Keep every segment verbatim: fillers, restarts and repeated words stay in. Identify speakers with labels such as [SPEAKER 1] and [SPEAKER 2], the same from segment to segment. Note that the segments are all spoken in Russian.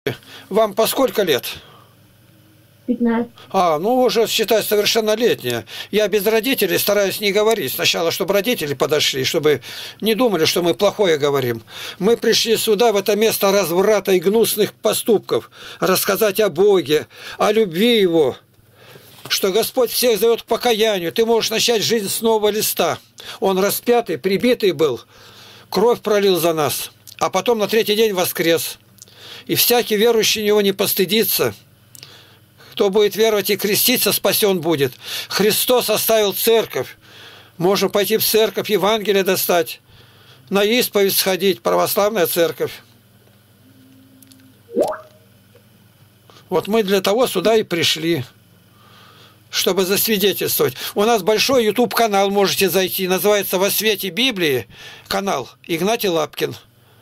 [SPEAKER 1] Вам по сколько лет?
[SPEAKER 2] пятнадцать.
[SPEAKER 1] А, ну уже, считай, совершеннолетняя. Я без родителей стараюсь не говорить. Сначала, чтобы родители подошли, чтобы не думали, что мы плохое говорим. Мы пришли сюда, в это место разврата и гнусных поступков, рассказать о Боге, о любви Его, что Господь всех зовет к покаянию. Ты можешь начать жизнь с нового листа. Он распятый, прибитый был, кровь пролил за нас, а потом на третий день воскрес. И всякий верующий него не постыдится. Кто будет веровать и креститься, спасен будет. Христос оставил церковь. Можем пойти в церковь, Евангелие достать, на исповедь сходить, православная церковь. Вот мы для того сюда и пришли, чтобы засвидетельствовать. У нас большой YouTube-канал, можете зайти, называется «Во свете Библии», канал Игнатий Лапкин.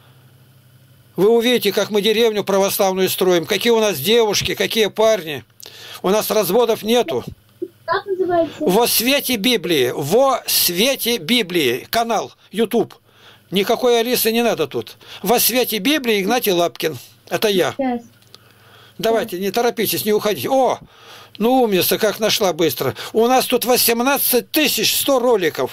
[SPEAKER 1] Вы увидите, как мы деревню православную строим, какие у нас девушки, какие парни. У нас разводов нету.
[SPEAKER 2] Как называется?
[SPEAKER 1] «Во свете Библии», «Во свете Библии», канал YouTube. Никакой Алисы не надо тут. «Во свете Библии» Игнатий Лапкин. Это я.
[SPEAKER 2] Сейчас.
[SPEAKER 1] Давайте, не торопитесь, не уходите. О, ну умница, как нашла быстро. У нас тут восемнадцать тысяч сто роликов.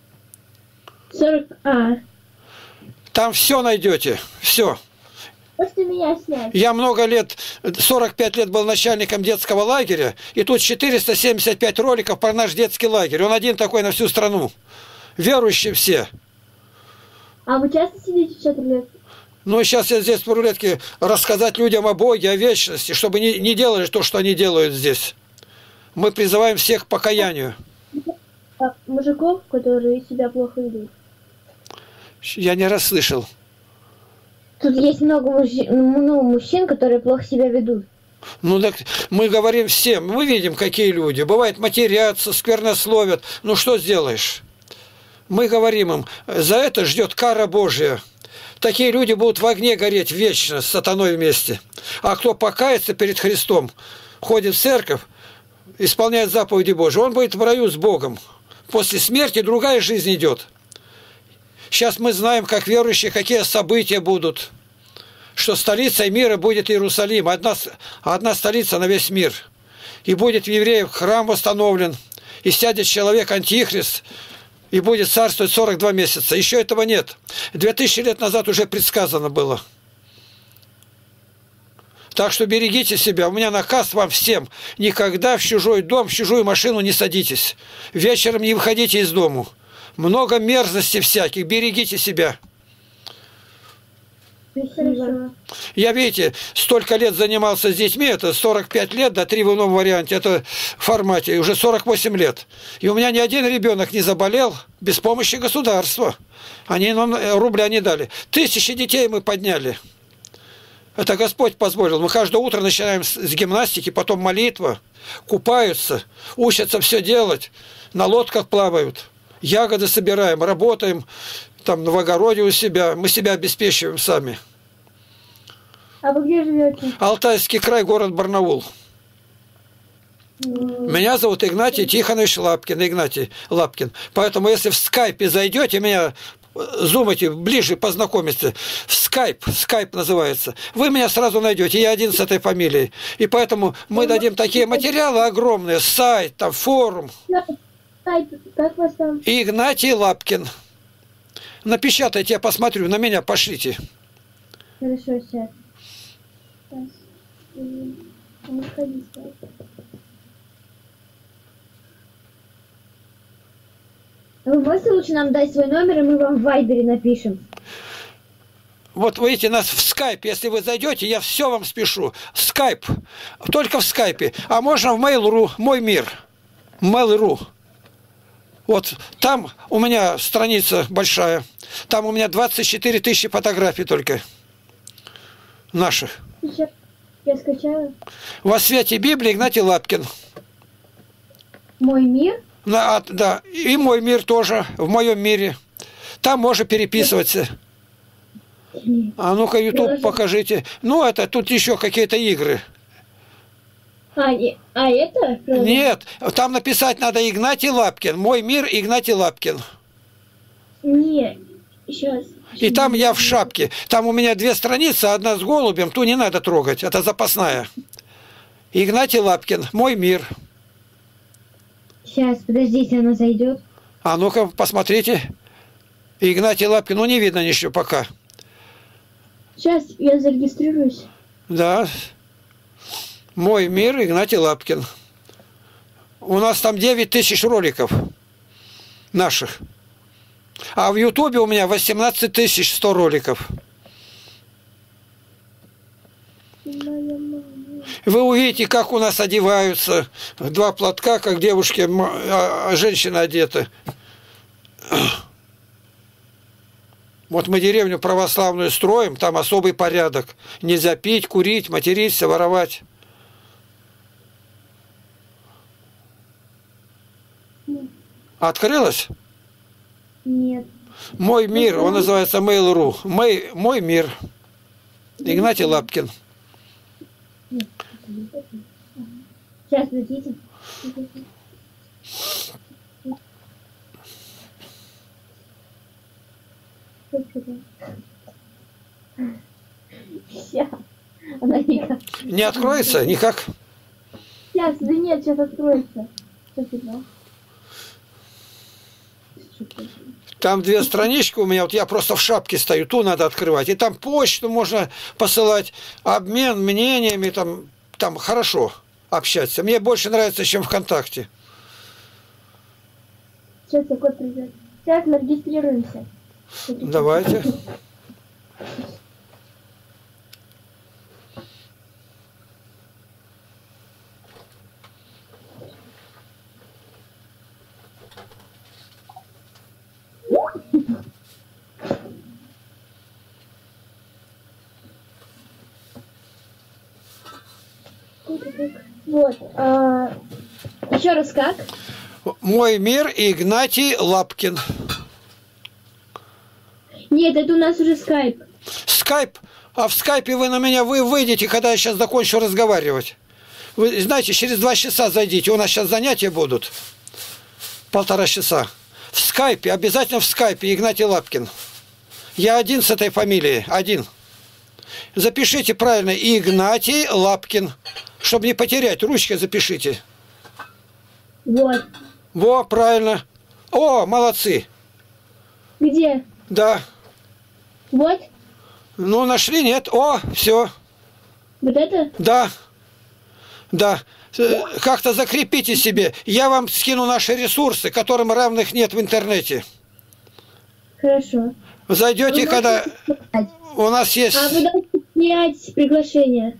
[SPEAKER 2] сорок. А.
[SPEAKER 1] Там все найдете. Все.
[SPEAKER 2] После меня снять.
[SPEAKER 1] Я много лет, сорок пять лет был начальником детского лагеря, и тут четыреста семьдесят пять роликов про наш детский лагерь. Он один такой на всю страну. Верующие все.
[SPEAKER 2] А вы часто сидите в чат рулетке?
[SPEAKER 1] Ну, сейчас я здесь по рулетке рассказать людям о Боге, о вечности, чтобы не, не делали то, что они делают здесь. Мы призываем всех к покаянию.
[SPEAKER 2] А мужиков, которые себя плохо ведут.
[SPEAKER 1] Я не расслышал.
[SPEAKER 2] Тут есть много мужчин, ну, мужчин, которые плохо себя ведут.
[SPEAKER 1] Ну, так мы говорим всем. Мы видим, какие люди. Бывает, матерятся, сквернословят. Ну, что сделаешь? Мы говорим им, за это ждет кара Божья. Такие люди будут в огне гореть вечно с сатаной вместе. А кто покается перед Христом, ходит в церковь, исполняет заповеди Божьи, он будет в раю с Богом. После смерти другая жизнь идет. Сейчас мы знаем, как верующие, какие события будут. Что столицей мира будет Иерусалим. Одна, одна столица на весь мир. И будет в евреев храм восстановлен. И сядет человек, антихрист, и будет царствовать сорок два месяца. Еще этого нет. Две тысячи лет назад уже предсказано было. Так что берегите себя. У меня наказ вам всем. Никогда в чужой дом, в чужую машину не садитесь. Вечером не выходите из дому. Много мерзости всяких. Берегите себя.
[SPEAKER 2] Хорошо.
[SPEAKER 1] Я, видите, столько лет занимался с детьми, это сорок пять лет, да, три в ином варианте, это в формате, уже сорок восемь лет. И у меня ни один ребенок не заболел без помощи государства. Они нам рубля не дали. Тысячи детей мы подняли. Это Господь позволил. Мы каждое утро начинаем с гимнастики, потом молитва, купаются, учатся все делать, на лодках плавают. Ягоды собираем, работаем там в огороде у себя. Мы себя обеспечиваем сами.
[SPEAKER 2] А вы где живете?
[SPEAKER 1] Алтайский край, город Барнаул.
[SPEAKER 2] Mm.
[SPEAKER 1] Меня зовут Игнатий Тихонович Лапкин. Игнатий Лапкин. Поэтому, если в скайпе зайдете, меня зумайте, ближе познакомиться. В скайп, скайп называется. Вы меня сразу найдете. Я один с этой фамилией. И поэтому мы дадим такие материалы огромные. Сайт, там, форум.
[SPEAKER 2] Как вас там?
[SPEAKER 1] Игнатий Лапкин. Напечатайте, я посмотрю, на меня пошлите.
[SPEAKER 2] Хорошо, сейчас. Не ходи, вы можете лучше нам дать свой номер, и мы вам в Вайбере напишем?
[SPEAKER 1] Вот видите, нас в скайпе, если вы зайдете, я все вам спешу. Скайп, только в скайпе. А можно в Mail.ru, мой мир. Mail.ru. Вот там у меня страница большая. Там у меня двадцать четыре тысячи фотографий только. Наших.
[SPEAKER 2] Сейчас я скачаю.
[SPEAKER 1] Во свете Библии Игнатий Лапкин.
[SPEAKER 2] Мой мир?
[SPEAKER 1] На, да, и мой мир тоже, в моем мире. Там можно переписываться. А ну-ка, YouTube покажите. Ну, это тут еще какие-то игры.
[SPEAKER 2] А, не, а это?
[SPEAKER 1] Нет, там написать надо Игнатий Лапкин. Мой мир Игнатий Лапкин.
[SPEAKER 2] Нет, сейчас.
[SPEAKER 1] И там я в шапке. Там у меня две страницы, одна с голубем, ту не надо трогать, это запасная. Игнатий Лапкин, «Мой мир».
[SPEAKER 2] Сейчас, подождите, она зайдет.
[SPEAKER 1] А ну-ка, посмотрите. Игнатий Лапкин, ну не видно ничего пока.
[SPEAKER 2] Сейчас я зарегистрируюсь.
[SPEAKER 1] Да. «Мой мир», Игнатий Лапкин. У нас там девять тысяч роликов наших. А в Ютубе у меня восемнадцать тысяч сто роликов. Вы увидите, как у нас одеваются. Два платка, как девушки, а женщины одеты. Вот мы деревню православную строим, там особый порядок. Нельзя пить, курить, материться, воровать. Открылась?
[SPEAKER 2] Нет.
[SPEAKER 1] «Мой мир», он называется Mail.ru. Мой, «Мой мир». Игнатий Лапкин.
[SPEAKER 2] Сейчас, подождите. Сейчас. Она никак.
[SPEAKER 1] Не откроется никак?
[SPEAKER 2] Сейчас, да нет, сейчас откроется. Спасибо.
[SPEAKER 1] Там две странички у меня, вот я просто в шапке стою, ту надо открывать. И там почту можно посылать, обмен мнениями, там, там хорошо общаться. Мне больше нравится, чем ВКонтакте.
[SPEAKER 2] Сейчас я код придет. Сейчас мы регистрируемся.
[SPEAKER 1] Давайте.
[SPEAKER 2] Вот. А, еще раз как?
[SPEAKER 1] «Мой мир», Игнатий Лапкин.
[SPEAKER 2] Нет, это у нас уже скайп.
[SPEAKER 1] Скайп? А в скайпе вы на меня вы выйдете, когда я сейчас закончу разговаривать. Вы знаете, через два часа зайдите. У нас сейчас занятия будут. Полтора часа. В скайпе, обязательно в скайпе, Игнатий Лапкин. Я один с этой фамилией, один. Запишите правильно, Игнатий Лапкин. Чтобы не потерять, ручкой запишите.
[SPEAKER 2] Вот.
[SPEAKER 1] Во, правильно. О, молодцы.
[SPEAKER 2] Где?
[SPEAKER 1] Да.
[SPEAKER 2] Вот?
[SPEAKER 1] Ну, нашли, нет? О, все.
[SPEAKER 2] Вот это?
[SPEAKER 1] Да. Да. Как-то закрепите себе. Я вам скину наши ресурсы, которым равных нет в интернете.
[SPEAKER 2] Хорошо.
[SPEAKER 1] Зайдете,
[SPEAKER 2] Вы
[SPEAKER 1] когда...
[SPEAKER 2] можете...
[SPEAKER 1] У нас есть...
[SPEAKER 2] А вы должны снять приглашение.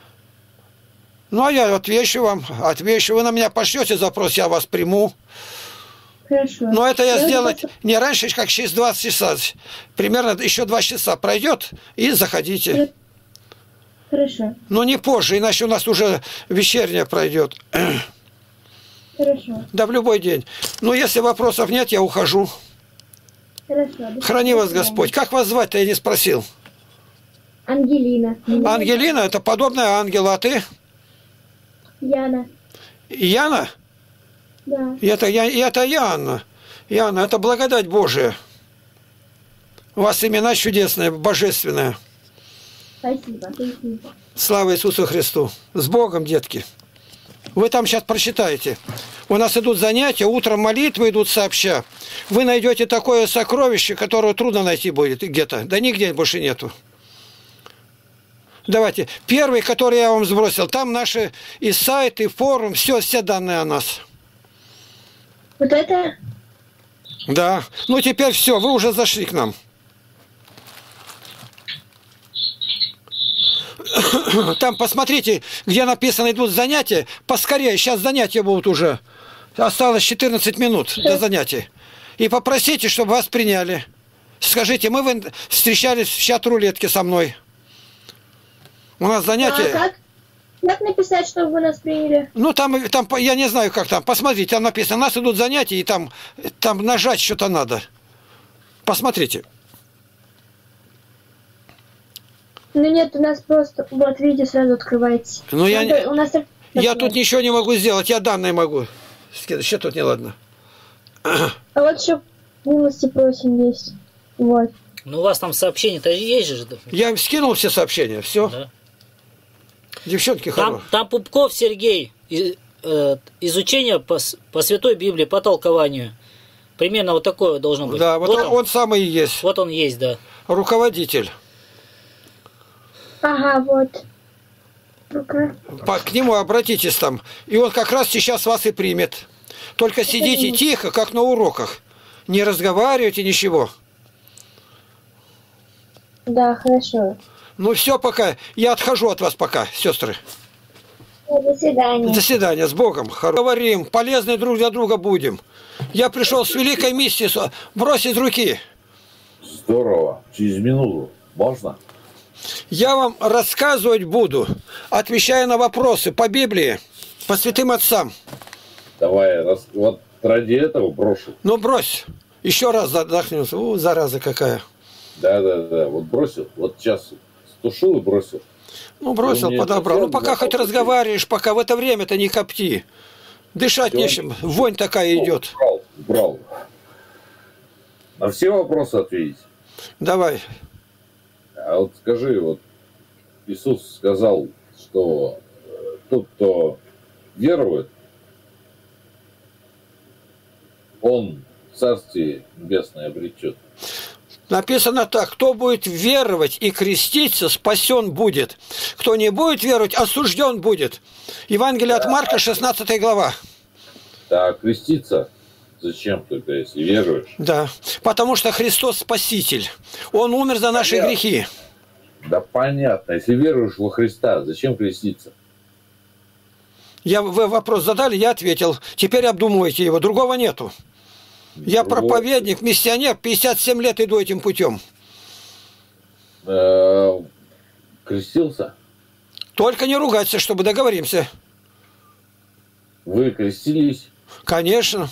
[SPEAKER 1] Ну, а я отвечу вам. Отвечу. Вы на меня пошлете запрос, я вас приму.
[SPEAKER 2] Хорошо.
[SPEAKER 1] Но это я
[SPEAKER 2] Я
[SPEAKER 1] сделать
[SPEAKER 2] просто...
[SPEAKER 1] не раньше, как через двадцать часа. Примерно еще два часа пройдет, и заходите.
[SPEAKER 2] Хорошо.
[SPEAKER 1] Но не позже, иначе у нас уже вечерняя пройдет.
[SPEAKER 2] Хорошо.
[SPEAKER 1] Да в любой день. Но если вопросов нет, я ухожу.
[SPEAKER 2] Хорошо.
[SPEAKER 1] Храни вас Господь. Как вас звать-то, я не спросил.
[SPEAKER 2] Ангелина.
[SPEAKER 1] Ангелина, это подобная ангела, а ты?
[SPEAKER 2] Яна.
[SPEAKER 1] Яна?
[SPEAKER 2] Да.
[SPEAKER 1] Это, я, это Яна. Яна, это благодать Божия. У вас имена чудесные, божественные.
[SPEAKER 2] Спасибо. Спасибо.
[SPEAKER 1] Слава Иисусу Христу. С Богом, детки. Вы там сейчас прочитаете. У нас идут занятия, утром молитвы идут сообща. Вы найдете такое сокровище, которое трудно найти будет где-то. Да нигде больше нету. Давайте. Первый, который я вам сбросил, там наши и сайт, и форум, все, все данные о нас.
[SPEAKER 2] Вот это?
[SPEAKER 1] Да. Ну теперь все, вы уже зашли к нам. Там посмотрите, где написано идут занятия. Поскорее, сейчас занятия будут уже. Осталось четырнадцать минут до занятий. И попросите, чтобы вас приняли. Скажите, мы встречались в чат-рулетке со мной. У нас занятия...
[SPEAKER 2] А как? Как написать, чтобы вы нас приняли?
[SPEAKER 1] Ну, там, там, я не знаю, как там. Посмотрите, там написано, у нас идут занятия, и там, там нажать что-то надо. Посмотрите.
[SPEAKER 2] Ну нет, у нас просто, вот видите, сразу открывается.
[SPEAKER 1] Ну, я,
[SPEAKER 2] Надо, у нас...
[SPEAKER 1] я тут ничего не могу сделать, я данные могу. Что тут не ладно.
[SPEAKER 2] А вот еще милости просим есть. Вот.
[SPEAKER 3] Ну, у вас там сообщения-то есть же.
[SPEAKER 1] Я им скинул все сообщения, все.
[SPEAKER 3] Да.
[SPEAKER 1] Девчонки
[SPEAKER 3] Там,
[SPEAKER 1] хорошие.
[SPEAKER 3] там Пупков Сергей, и, э, изучение по, с- по Святой Библии, по толкованию. Примерно вот такое должно быть.
[SPEAKER 1] Да, вот,
[SPEAKER 3] вот
[SPEAKER 1] он, он самый и есть.
[SPEAKER 3] Вот он есть, да.
[SPEAKER 1] Руководитель.
[SPEAKER 2] Ага, вот. Ну-ка.
[SPEAKER 1] По- к нему обратитесь там. И он как раз сейчас вас и примет. Только сидите
[SPEAKER 2] Почему?
[SPEAKER 1] тихо, как на уроках. Не разговаривайте, ничего.
[SPEAKER 2] Да, хорошо.
[SPEAKER 1] Ну все, пока. Я отхожу от вас пока, сестры.
[SPEAKER 2] До свидания.
[SPEAKER 1] До свидания, с Богом. Хоро- Говорим, полезны друг для друга будем. Я пришел с великой миссией с- бросить руки.
[SPEAKER 4] Здорово. Через минуту. Можно?
[SPEAKER 1] Я вам рассказывать буду, отвечая на вопросы по Библии, по святым отцам.
[SPEAKER 4] Давай, раз, вот ради этого брошу.
[SPEAKER 1] Ну брось. Еще раз задохнется. У, зараза какая.
[SPEAKER 4] Да, да, да. Вот бросил. Вот сейчас стушил и бросил.
[SPEAKER 1] Ну бросил,
[SPEAKER 4] мне
[SPEAKER 1] подобрал. Ну
[SPEAKER 4] совсем
[SPEAKER 1] пока хоть
[SPEAKER 4] запал
[SPEAKER 1] разговариваешь, пока в это время-то не копти. Дышать
[SPEAKER 4] Всё.
[SPEAKER 1] нечем. Вонь такая идет.
[SPEAKER 4] Брал, брал. На все вопросы ответить.
[SPEAKER 1] Давай.
[SPEAKER 4] А вот скажи, вот Иисус сказал, что э, тот, кто верует, он Царствие Небесное обретет.
[SPEAKER 1] Написано так: кто будет веровать и креститься, спасен будет. Кто не будет веровать, осужден будет. Евангелие от Марка, шестнадцатая глава.
[SPEAKER 4] Да, креститься зачем только, если веруешь?
[SPEAKER 1] Да, потому что Христос Спаситель. Он умер за наши
[SPEAKER 4] Понятно.
[SPEAKER 1] грехи.
[SPEAKER 4] Да понятно, если веруешь во Христа, зачем креститься?
[SPEAKER 1] Я, вы вопрос задали, я ответил. Теперь обдумывайте его, другого нету. Я
[SPEAKER 4] Другого-
[SPEAKER 1] проповедник, миссионер, пятьдесят семь лет иду этим путем.
[SPEAKER 4] Э, Крестился?
[SPEAKER 1] Только не ругаться, чтобы договоримся.
[SPEAKER 4] Вы крестились?
[SPEAKER 1] Конечно.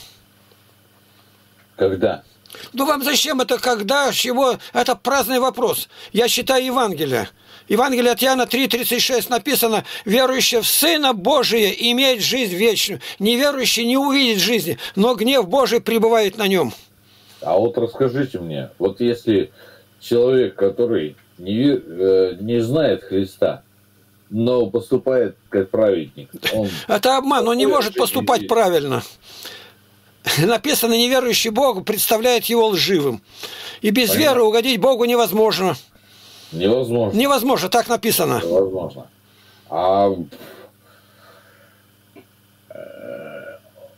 [SPEAKER 4] Когда?
[SPEAKER 1] Ну вам зачем это, когда, с чего? Это праздный вопрос. Я читаю Евангелие. Евангелие от Иоанна три тридцать шесть написано: верующий в Сына Божия имеет жизнь вечную. Неверующий не увидит жизни, но гнев Божий пребывает на нем.
[SPEAKER 4] А вот расскажите мне, вот если человек, который не, ве- э, не знает Христа, но поступает как праведник, он
[SPEAKER 1] Это обман, он не
[SPEAKER 4] Какое
[SPEAKER 1] может
[SPEAKER 4] жизнь
[SPEAKER 1] поступать
[SPEAKER 4] есть?
[SPEAKER 1] правильно. Написано: неверующий Богу представляет его лживым. И без
[SPEAKER 4] Понятно.
[SPEAKER 1] веры угодить Богу невозможно.
[SPEAKER 4] невозможно.
[SPEAKER 1] Невозможно, так написано.
[SPEAKER 4] Невозможно. А э,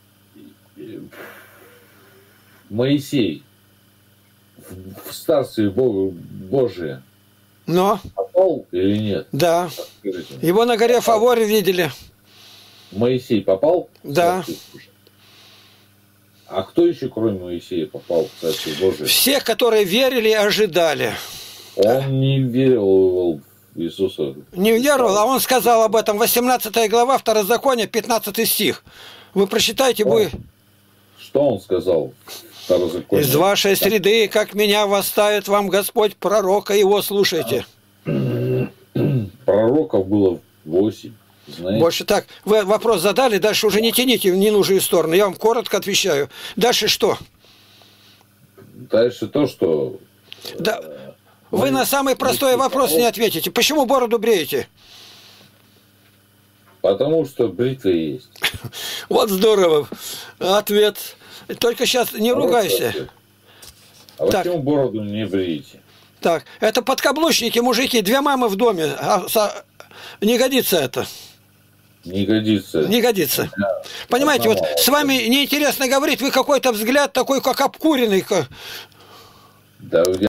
[SPEAKER 4] Моисей в в Царствие Бога Божие
[SPEAKER 1] Но,
[SPEAKER 4] попал или нет?
[SPEAKER 1] да,
[SPEAKER 4] Скажите мне.
[SPEAKER 1] его на горе Фаворе видели.
[SPEAKER 4] Моисей попал? в
[SPEAKER 1] Да.
[SPEAKER 4] Царствие Божие? А кто еще, кроме Моисея, попал в Царствие Божие?
[SPEAKER 1] Все, которые верили и ожидали.
[SPEAKER 4] Он не верил в Иисуса.
[SPEAKER 1] Не веровал, а он сказал об этом. восемнадцатая глава, Второзаконие, пятнадцатый стих. Вы прочитайте, будет.
[SPEAKER 4] Что он сказал? в Второзаконии?
[SPEAKER 1] Из вашей среды, как меня восставит вам Господь пророка, его слушайте.
[SPEAKER 4] Пророков было восемь. Знаете?
[SPEAKER 1] Больше так. Вы вопрос задали, дальше уже не тяните в ненужные стороны. Я вам коротко отвечаю. Дальше что?
[SPEAKER 4] Дальше то, что...
[SPEAKER 1] Да. Вы на самый простой вопрос не ответите. Почему бороду бреете?
[SPEAKER 4] Потому что бритва есть.
[SPEAKER 1] Вот здорово. Ответ. Только сейчас не ругайся.
[SPEAKER 4] А
[SPEAKER 1] Так.
[SPEAKER 4] почему бороду не бреете?
[SPEAKER 1] Так, это подкаблучники, мужики, две мамы в доме. А, со- Не годится это.
[SPEAKER 4] Не годится.
[SPEAKER 1] Не годится. Понимаете, вот с вами неинтересно говорить, вы какой-то взгляд такой, как обкуренный. как-
[SPEAKER 4] Да, я